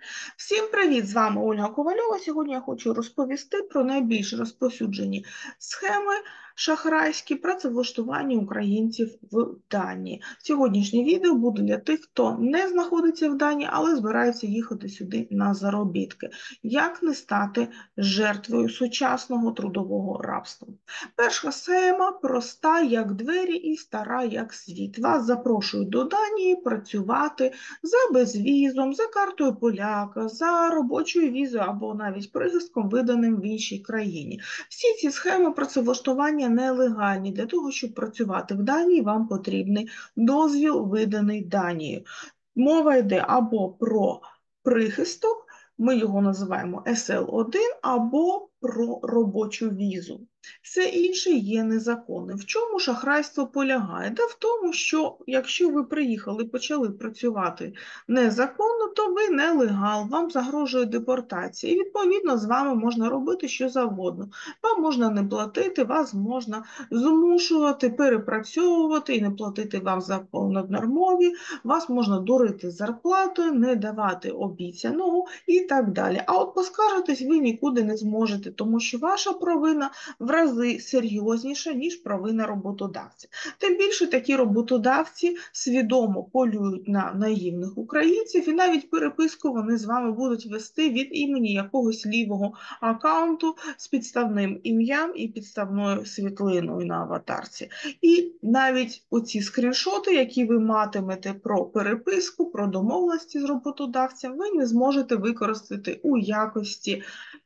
Всім привіт! З вами Ольга Ковальова. Сьогодні я хочу розповісти про найбільш розповсюджені схеми шахрайські працевлаштування українців в Данії. Сьогоднішнє відео буде для тих, хто не знаходиться в Данії, але збирається їхати сюди на заробітки. Як не стати жертвою сучасного трудового рабства? Перша схема проста, як двері, і стара, як світ. Вас запрошують до Данії працювати за безвізом, за картою поляка, за робочою візою або навіть прихистком, виданим в іншій країні. Всі ці схеми працевлаштування нелегальні. Для того, щоб працювати в Данії, вам потрібний дозвіл, виданий Данією. Мова йде або про прихисток, ми його називаємо SL1, або про робочу візу. Все інше є незаконним. В чому шахрайство полягає? Та в тому, що якщо ви приїхали і почали працювати незаконно, то ви нелегал, вам загрожує депортація. І відповідно з вами можна робити що завгодно. Вам можна не платити, вас можна змушувати, перепрацьовувати і не платити вам за понаднормові, вас можна дурити зарплатою, не давати обіцяного і так далі. А от поскаржитись ви нікуди не зможете, тому що ваша провина в рази серйозніша, ніж провина роботодавця. Тим більше такі роботодавці свідомо полюють на наївних українців, і навіть переписку вони з вами будуть вести від імені якогось лівого аккаунту з підставним ім'ям і підставною світлиною на аватарці. І навіть оці скріншоти, які ви матимете про переписку, про домовленості з роботодавцем, ви не зможете використати у якості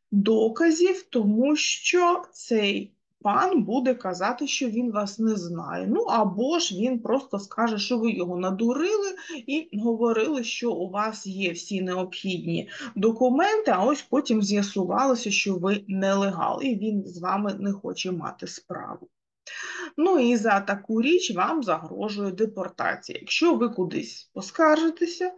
доказів, тому що цей пан буде казати, що він вас не знає. Ну, або ж він просто скаже, що ви його надурили і говорили, що у вас є всі необхідні документи, а ось потім з'ясувалося, що ви нелегал, і він з вами не хоче мати справу. Ну і за таку річ вам загрожує депортація. Якщо ви кудись поскаржитеся,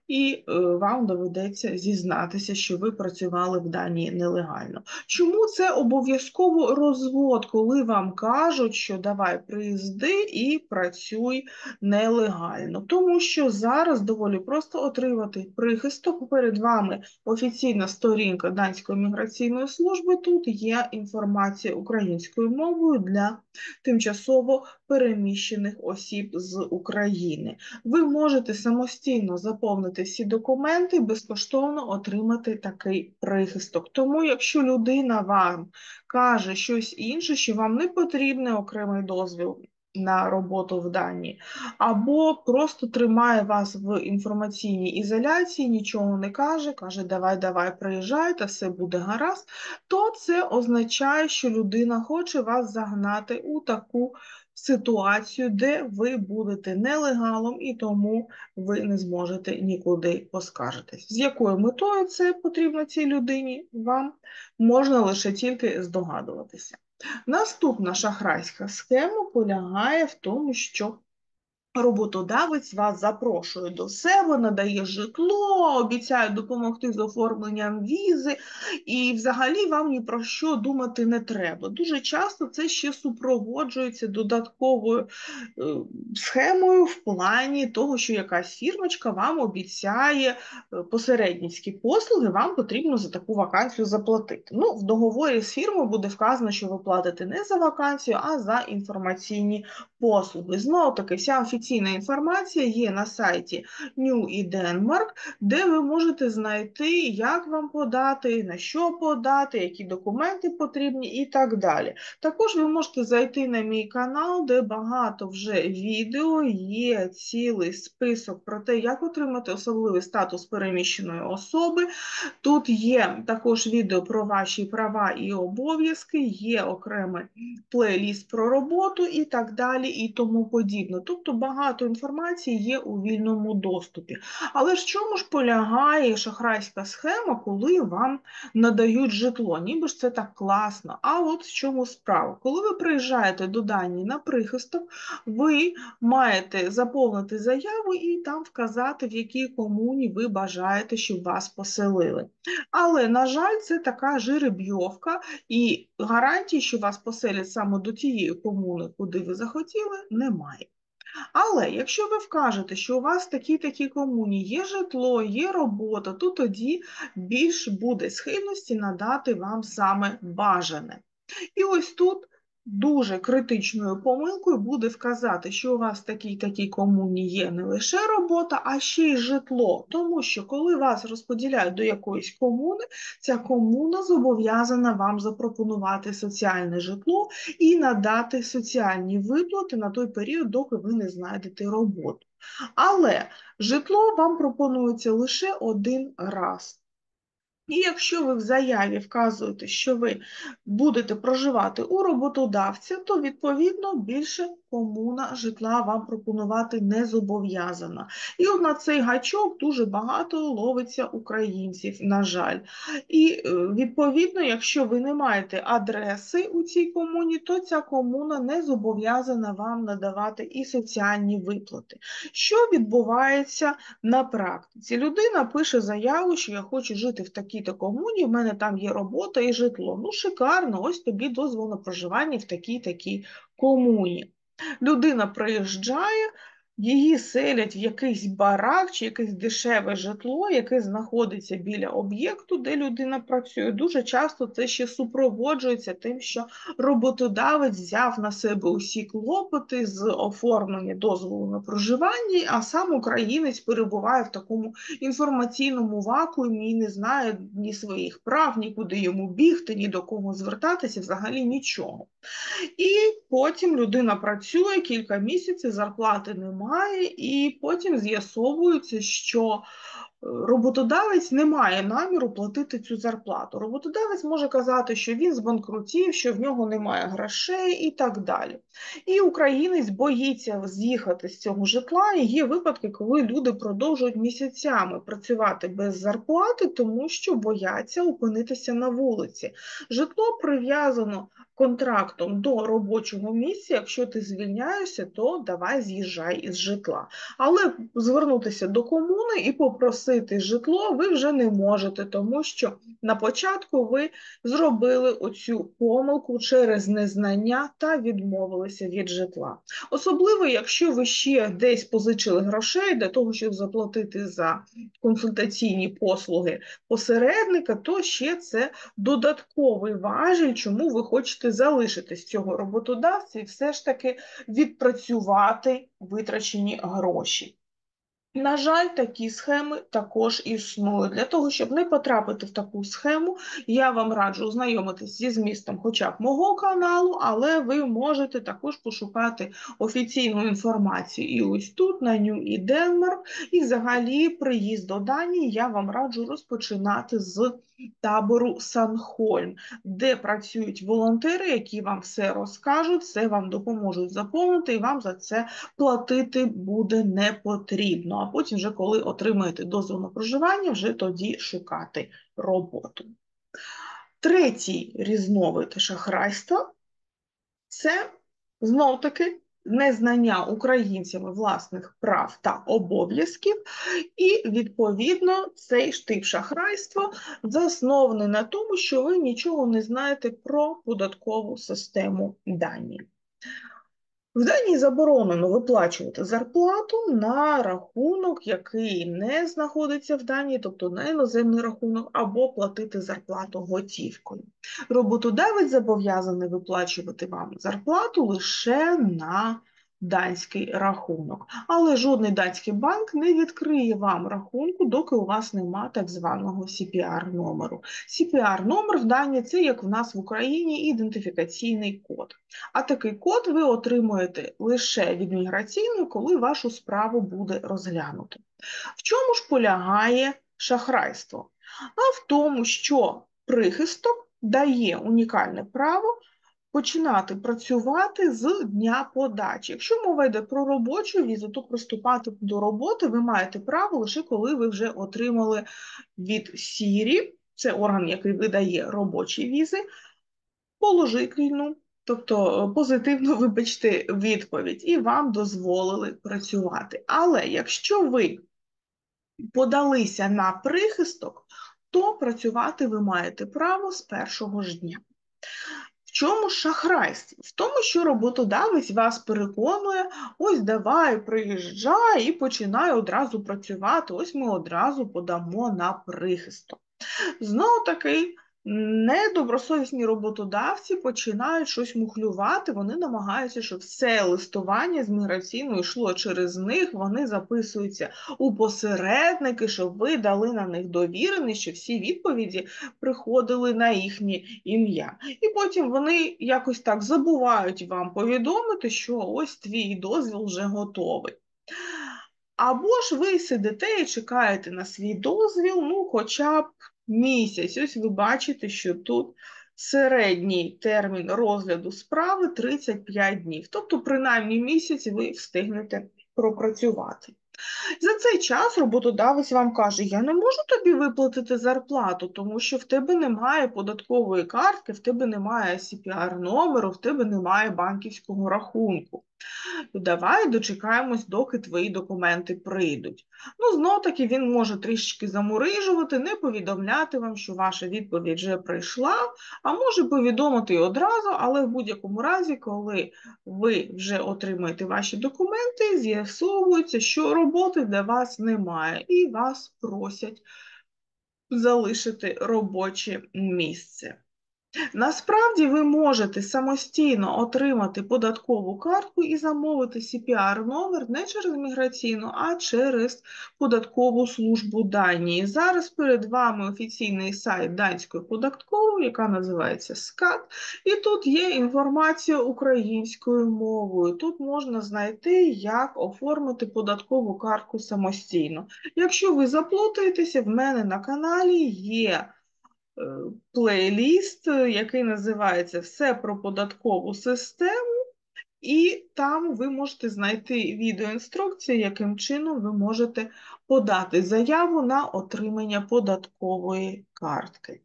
і вам доведеться зізнатися, що ви працювали в Данії нелегально. Чому це обов'язково розвод, коли вам кажуть, що давай приїзди і працюй нелегально? Тому що зараз доволі просто отримати прихисток. Перед вами офіційна сторінка Данської міграційної служби, тут є інформація українською мовою для тимчасово переміщених осіб з України. Ви можете самостійно заповнити всі документи, безкоштовно отримати такий прихисток. Тому, якщо людина вам каже щось інше, що вам не потрібний окремий дозвіл на роботу в Данії, або просто тримає вас в інформаційній ізоляції, нічого не каже, каже, давай, приїжджай, та все буде гаразд, то це означає, що людина хоче вас загнати у таку ситуацію, де ви будете нелегалом і тому ви не зможете нікуди поскаржитись. З якою метою це потрібно цій людині, вам можна лише тільки здогадуватися. Наступна шахрайська схема полягає в тому, що роботодавець вас запрошує до себе, надає житло, обіцяє допомогти з оформленням візи, і взагалі вам ні про що думати не треба. Дуже часто це ще супроводжується додатковою схемою в плані того, що якась фірмочка вам обіцяє посередницькі послуги, вам потрібно за таку вакансію заплатити. Ну, в договорі з фірмою буде вказано, що ви платите не за вакансію, а за інформаційні послуги. Знову таки, вся офіційна інформація є на сайті New і Denmark, де ви можете знайти, як вам подати, на що подати, які документи потрібні і так далі. Також ви можете зайти на мій канал, де багато вже відео, є цілий список про те, як отримати особливий статус переміщеної особи. Тут є також відео про ваші права і обов'язки, є окремий плейліст про роботу і так далі і тому подібне. Тобто багато інформації є у вільному доступі. Але ж в чому ж полягає шахрайська схема, коли вам надають житло? Ніби ж це так класно. А от в чому справа? Коли ви приїжджаєте до Данії на прихисток, ви маєте заповнити заяву і там вказати, в якій комуні ви бажаєте, щоб вас поселили. Але, на жаль, це така жеребйовка, і гарантії, що вас поселять саме до тієї комуни, куди ви захотіли, немає. Але якщо ви вкажете, що у вас такі комуні, є житло, є робота, то тоді більш буде схильності надати вам саме бажане. І ось тут дуже критичною помилкою буде вказати, що у вас в такій комуні є не лише робота, а ще й житло. Тому що коли вас розподіляють до якоїсь комуни, ця комуна зобов'язана вам запропонувати соціальне житло і надати соціальні виплати на той період, доки ви не знайдете роботу. Але житло вам пропонується лише один раз. І якщо ви в заяві вказуєте, що ви будете проживати у роботодавця, то, відповідно, більше комуна житла вам пропонувати не зобов'язана. І от на цей гачок дуже багато ловиться українців, на жаль. І, відповідно, якщо ви не маєте адреси у цій комуні, то ця комуна не зобов'язана вам надавати і соціальні виплати. Що відбувається на практиці? Людина пише заяву, що я хочу жити в такій-то комуні, в мене там є робота і житло. Ну, шикарно, ось тобі дозвіл на проживання в такій-такій комуні. Людина приїжджає, її селять в якийсь барак чи якесь дешеве житло, яке знаходиться біля об'єкту, де людина працює. Дуже часто це ще супроводжується тим, що роботодавець взяв на себе усі клопоти з оформлення дозволу на проживання, а сам українець перебуває в такому інформаційному вакуумі і не знає ні своїх прав, нікуди йому бігти, ні до кого звертатися, взагалі нічого. І потім людина працює кілька місяців, зарплати немає, і потім з'ясовується, що роботодавець не має наміру платити цю зарплату. Роботодавець може казати, що він збанкрутів, що в нього немає грошей і так далі. І українець боїться з'їхати з цього житла, і є випадки, коли люди продовжують місяцями працювати без зарплати, тому що бояться опинитися на вулиці. Житло прив'язано контрактом до робочого місця, якщо ти звільняєшся, то давай з'їжджай із житла. Але звернутися до комуни і попросити житло ви вже не можете, тому що на початку ви зробили оцю помилку через незнання та відмовилися від житла. Особливо, якщо ви ще десь позичили грошей для того, щоб заплатити за консультаційні послуги посередника, то ще це додатковий важіль, чому ви хочете залишитись цього роботодавця і все ж таки відпрацювати витрачені гроші. На жаль, такі схеми також існують. Для того, щоб не потрапити в таку схему, я вам раджу ознайомитись зі змістом хоча б мого каналу, але ви можете також пошукати офіційну інформацію і ось тут, на New і Denmark, і взагалі приїзд до Данії я вам раджу розпочинати з табору Санхольм, де працюють волонтери, які вам все розкажуть, все вам допоможуть заповнити, і вам за це платити буде не потрібно. А потім, вже коли отримаєте дозвіл на проживання, вже тоді шукати роботу. Третій різновид шахрайства – це, знов-таки, незнання українцями власних прав та обов'язків, і, відповідно, цей тип шахрайства заснований на тому, що ви нічого не знаєте про податкову систему Данії. В Данії заборонено виплачувати зарплату на рахунок, який не знаходиться в Данії, тобто на іноземний рахунок, або платити зарплату готівкою. Роботодавець зобов'язаний виплачувати вам зарплату лише на данський рахунок. Але жодний данський банк не відкриє вам рахунку, доки у вас нема так званого CPR-номеру. CPR-номер в Данії – це, як в нас в Україні, ідентифікаційний код. А такий код ви отримуєте лише від міграційної, коли вашу справу буде розглянуто. В чому ж полягає шахрайство? А в тому, що прихисток дає унікальне право починати працювати з дня подачі. Якщо мова йде про робочу візу, то приступати до роботи ви маєте право лише коли ви вже отримали від СІРІ, це орган, який видає робочі візи, положительну, тобто позитивну, вибачте, відповідь, і вам дозволили працювати. Але якщо ви подалися на прихисток, то працювати ви маєте право з першого ж дня. В чому шахрайство? В тому, що роботодавець вас переконує, ось давай, приїжджай і починай одразу працювати, ось ми одразу подамо на прихисток. Знову таки, недобросовісні роботодавці починають щось мухлювати, вони намагаються, щоб все листування з міграційною йшло через них, вони записуються у посередники, щоб ви дали на них довіреність, що всі відповіді приходили на їхнє ім'я. І потім вони якось так забувають вам повідомити, що ось твій дозвіл вже готовий. Або ж ви сидите і чекаєте на свій дозвіл, ну, хоча б місяць. Ось ви бачите, що тут середній термін розгляду справи 35 днів. Тобто, принаймні місяць ви встигнете пропрацювати. За цей час роботодавець вам каже, я не можу тобі виплатити зарплату, тому що в тебе немає податкової картки, в тебе немає CPR-номеру, в тебе немає банківського рахунку. Давай дочекаємось, доки твої документи прийдуть. Ну, знов-таки він може трішечки замурижувати, не повідомляти вам, що ваша відповідь вже прийшла, а може повідомити і одразу, але в будь-якому разі, коли ви вже отримаєте ваші документи, з'ясовується, що роботи для вас немає, і вас просять залишити робоче місце. Насправді ви можете самостійно отримати податкову картку і замовити CPR-номер не через міграційну, а через податкову службу Данії. Зараз перед вами офіційний сайт данської податкової, яка називається СКАТ, і тут є інформація українською мовою. Тут можна знайти, як оформити податкову картку самостійно. Якщо ви заплутаєтеся, в мене на каналі є плейліст, який називається «Все про податкову систему», і там ви можете знайти відеоінструкцію, яким чином ви можете подати заяву на отримання податкової картки.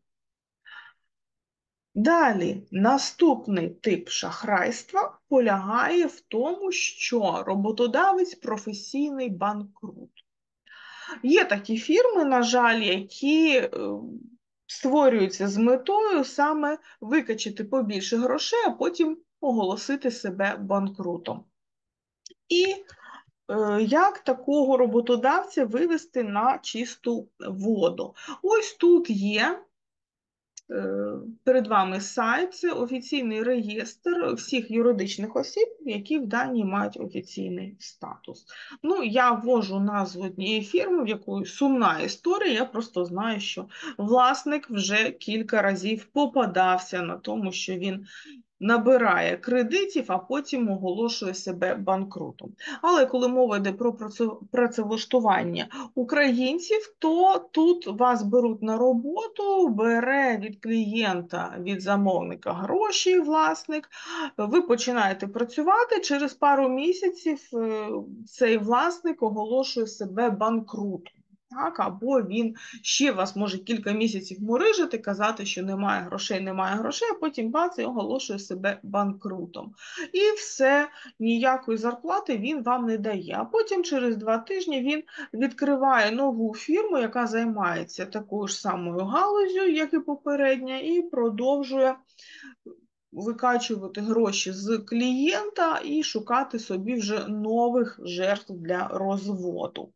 Далі, наступний тип шахрайства полягає в тому, що роботодавець – професійний банкрут. Є такі фірми, на жаль, які створюються з метою саме викачати побільше грошей, а потім оголосити себе банкрутом. І як такого роботодавця вивести на чисту воду? Ось тут є перед вами сайт, це офіційний реєстр всіх юридичних осіб, які в Данії мають офіційний статус. Ну, я ввожу назву однієї фірми, в якої сумна історія, я просто знаю, що власник вже кілька разів попадався на тому, що він набирає кредитів, а потім оголошує себе банкрутом. Але коли мова йде про працевлаштування українців, то тут вас беруть на роботу, бере від клієнта, від замовника гроші власник, ви починаєте працювати, через пару місяців цей власник оголошує себе банкрутом. Так, або він ще вас може кілька місяців мурижити, казати, що немає грошей, а потім бац, і оголошує себе банкрутом. І все, ніякої зарплати він вам не дає. А потім через 2 тижні він відкриває нову фірму, яка займається такою ж самою галузю, як і попередня, і продовжує викачувати гроші з клієнта і шукати собі вже нових жертв для розводу.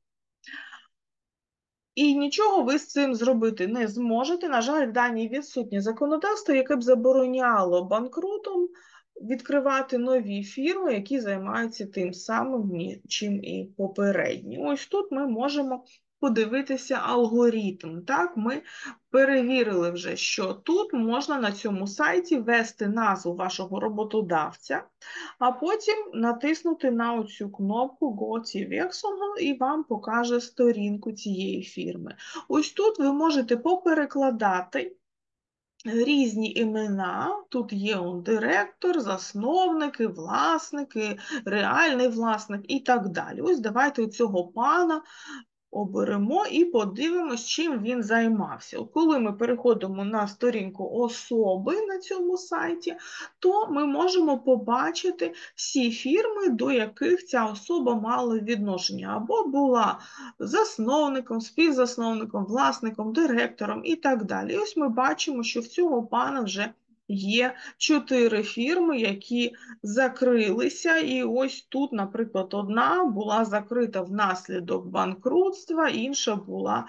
І нічого ви з цим зробити не зможете. На жаль, в Данії відсутнє законодавство, яке б забороняло банкрутам відкривати нові фірми, які займаються тим самим, чим і попередні. Ось тут ми можемо подивитися алгоритм. Так, ми перевірили вже, що тут можна на цьому сайті ввести назву вашого роботодавця, а потім натиснути на оцю кнопку «Gå til virksomheden» і вам покаже сторінку цієї фірми. Ось тут ви можете поперекладати різні імена, тут є директор, засновники, власники, реальний власник і так далі. Ось давайте цього пана оберемо і подивимось, чим він займався. Коли ми переходимо на сторінку особи на цьому сайті, то ми можемо побачити всі фірми, до яких ця особа мала відношення, або була засновником, співзасновником, власником, директором і так далі. І ось ми бачимо, що в цього пана вже є 4 фірми, які закрилися, і ось тут, наприклад, одна була закрита внаслідок банкрутства, інша була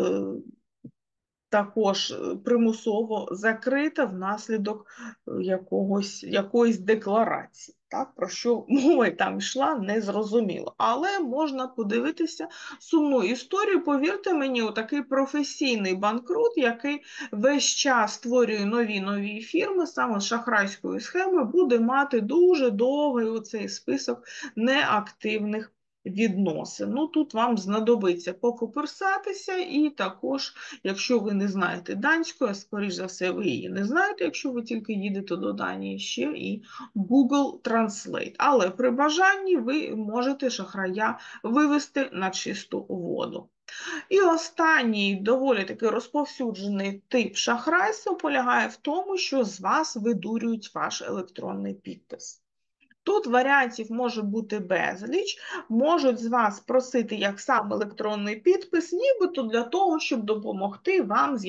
також примусово закрита внаслідок якоїсь декларації. Так, про що мова там йшла, не зрозуміло. Але можна подивитися сумну історію. Повірте мені, отакий професійний банкрут, який весь час створює нові фірми, саме з шахрайської схеми, буде мати дуже довгий оцей список неактивних відносин. Ну, тут вам знадобиться покоперсатися, і також, якщо ви не знаєте данської, а скоріш за все, ви її не знаєте, якщо ви тільки їдете до Данії, ще і Google Translate. Але при бажанні ви можете шахрая вивести на чисту воду. І останній доволі таки розповсюджений тип шахрайства полягає в тому, що з вас видурюють ваш електронний підпис. Тут варіантів може бути безліч, можуть з вас просити як сам електронний підпис, нібито для того, щоб допомогти вам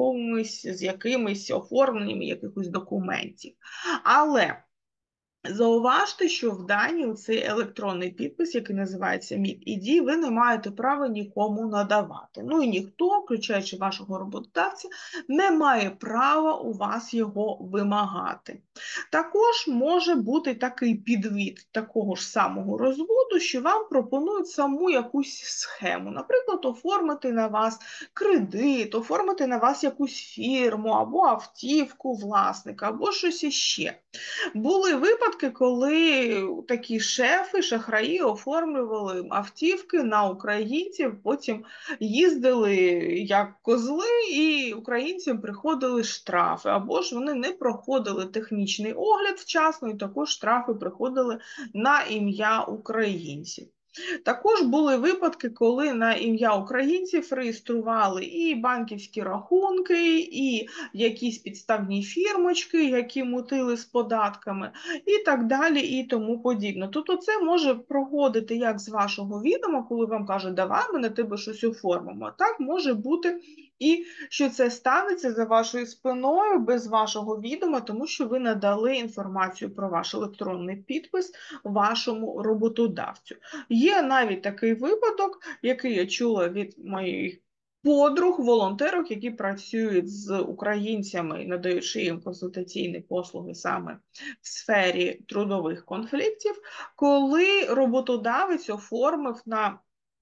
з якимись оформленням якихось документів. Але зауважте, що в Данії цей електронний підпис, який називається MitID, ви не маєте права нікому надавати. Ну і ніхто, включаючи вашого роботодавця, не має права у вас його вимагати. Також може бути такий підвід такого ж самого розводу, що вам пропонують саму якусь схему. Наприклад, оформити на вас кредит, оформити на вас якусь фірму, або автівку власника, або щось іще. Були випадки, коли такі шефи, шахраї оформлювали автівки на українців, потім їздили як козли, і українцям приходили штрафи, або ж вони не проходили технічний огляд вчасно, і також штрафи приходили на ім'я українців. Також були випадки, коли на ім'я українців реєстрували і банківські рахунки, і якісь підставні фірмочки, які мутили з податками, і так далі, і тому подібне. Тобто це може проходити як з вашого відома, коли вам кажуть, давай ми на тебе щось оформимо. Так може бути і що це станеться за вашою спиною, без вашого відома, тому що ви надали інформацію про ваш електронний підпис вашому роботодавцю. Є навіть такий випадок, який я чула від моїх подруг, волонтерок, які працюють з українцями, надаючи їм консультаційні послуги саме в сфері трудових конфліктів, коли роботодавець оформив на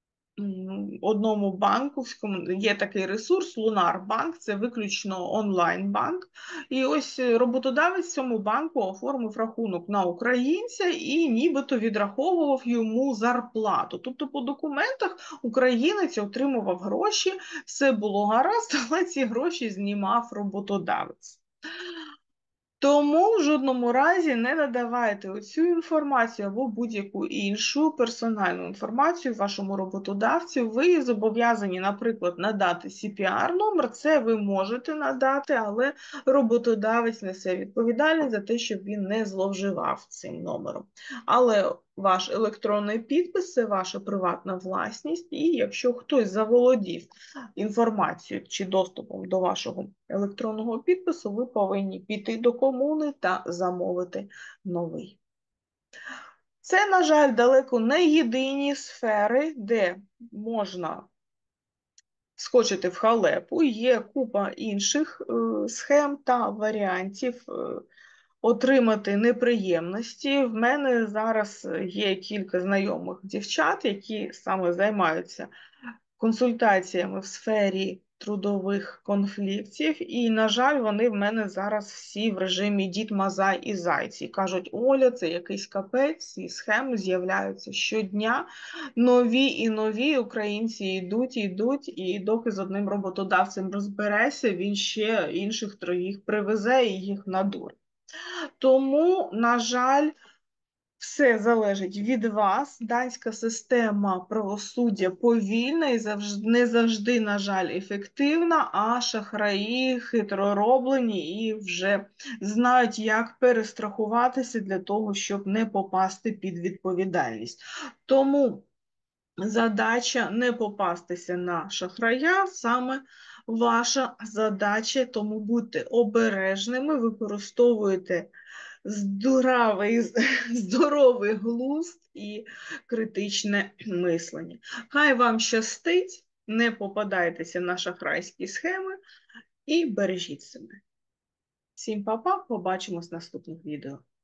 одному банківському, є такий ресурс Лунар-банк, це виключно онлайн-банк. І ось роботодавець в цьому банку оформив рахунок на українця і нібито відраховував йому зарплату. Тобто по документах українець отримував гроші, все було гаразд, але ці гроші знімав роботодавець. Тому в жодному разі не надавайте оцю інформацію або будь-яку іншу персональну інформацію вашому роботодавцю. Ви зобов'язані, наприклад, надати CPR-номер, це ви можете надати, але роботодавець несе відповідальність за те, щоб він не зловживав цим номером. Але ваш електронний підпис – це ваша приватна власність, і якщо хтось заволодів інформацією чи доступом до вашого електронного підпису, ви повинні піти до комуни та замовити новий. Це, на жаль, далеко не єдині сфери, де можна скочити в халепу. Є купа інших схем та варіантів отримати неприємності. В мене зараз є кілька знайомих дівчат, які саме займаються консультаціями в сфері трудових конфліктів, і, на жаль, вони в мене зараз всі в режимі дід Мазай і Зайці. Кажуть, Оля, це якийсь капець, ці схеми з'являються щодня, нові і нові, українці йдуть, і доки з одним роботодавцем розбереться, він ще інших троїх привезе і їх надурить. Тому, на жаль, все залежить від вас. Данська система правосуддя повільна і не завжди, на жаль, ефективна, а шахраї хитророблені і вже знають, як перестрахуватися для того, щоб не попасти під відповідальність. Тому задача не попастися на шахрая саме ваша задача, тому будьте обережними, використовуйте здоровий глузд і критичне мислення. Хай вам щастить, не попадайтеся на шахрайські схеми і бережіть себе. Всім па-па, побачимось в наступних відео.